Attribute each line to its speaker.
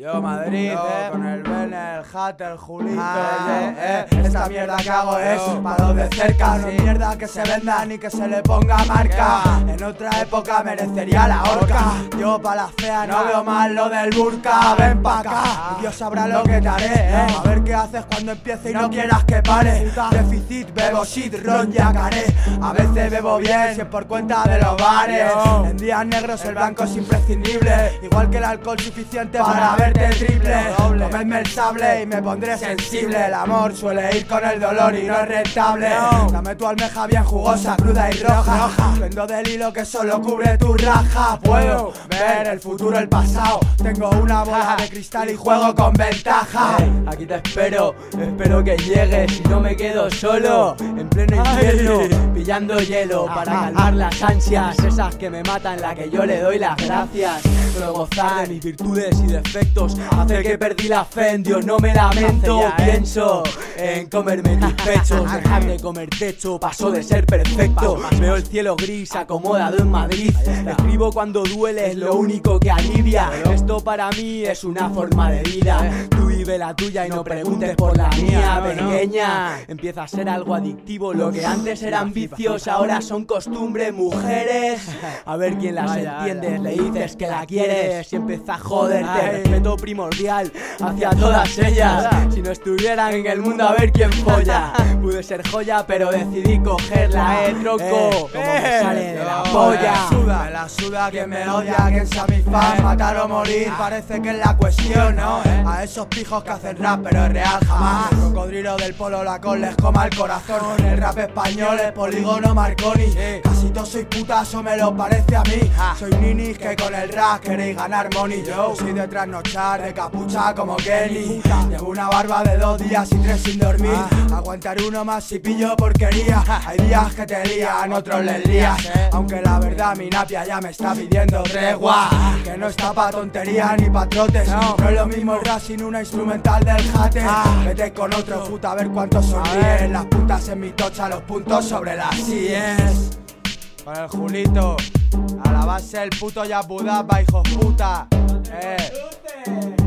Speaker 1: Yo Madrid,
Speaker 2: con el Bene, el Hatter, el Julito,
Speaker 1: esta mierda que hago es para los de cerca.
Speaker 2: no es mierda que se venda ni que se le ponga marca. En otra época merecería la horca. Yo pa' la fea no veo mal lo del burka. Ven pa' acá y Dios sabrá lo que te haré, A ver qué haces cuando empiece y no quieras que pare. Déficit, bebo shit, ron, yacaré. A veces bebo bien, si es por cuenta de los bares. En días negros el blanco es imprescindible, igual que el alcohol suficiente para verte triple. Comedme el sable y me pondré sensible. El amor suele ir con el dolor y no es rentable. Dame tu almeja bien jugosa, cruda y roja. Vendo del hilo que solo cubre tu raja. Puedo ver el futuro, el pasado. Tengo una bola de cristal y juego con ventaja.
Speaker 1: Aquí te espero que llegues y no me quedo solo en pleno invierno pillando hielo para calmar las ansias esas que me matan, la que yo le doy las gracias. Solo gozar de mis virtudes y defectos hace que perdí la fe en Dios, no me lamento. Pienso en comerme tus pechos, dejar de comer techo, paso de ser perfecto. Veo el cielo gris acomodado en Madrid. Escribo cuando duele, es lo único que alivia. Esto para mí es una forma de vida. Tú vive la tuya y no preguntes por la mía, pequeña. Empieza a ser algo adictivo, lo que antes eran vicios ahora son costumbres. Mujeres, a ver quién las entiende. Le dices que la quieres y empieza a joderte. Respeto primordial hacia todas ellas. Si no estuvieran en el mundo a ver quién folla. Pude ser joya pero decidí cogerla, tronco. Como me sale de la polla.
Speaker 2: Me la suda quien me odia, quien sea mi fan. Matar o morir parece que es la cuestión, ¿no? A esos pijos que hacen rap pero es real jamás. El cocodrilo del polo la col les coma el corazón. El rap español es Polígono Marconi. Casi todos sois putas o me lo parece a mí. Soy ninis que con el rap queréis ganar money. Yo soy de trasnochar, de capucha como Kenny. Llevo una barba de 2 días y 3 sin dormir. Aguantaré uno más si pillo porquería. Hay días que te lían, otros les lías. Aunque la verdad mi napia ya me está pidiendo tregua. Que no está pa' tontería ni pa' trotes. No es lo mismo el rap sin una instrumental del jate. Vete con otro puta a ver cuántos sonríen. Las puntas en mi tocha, los puntos sobre las sillas. Con el Julito, a la base el puto Yapudapa, hijos puta.